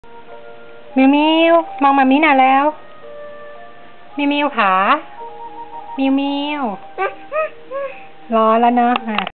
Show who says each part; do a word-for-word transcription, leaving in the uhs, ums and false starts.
Speaker 1: มิวมิวมองมามิหน่อยแล้วมิวมิวขามิวมิวรอแล้วเนาะ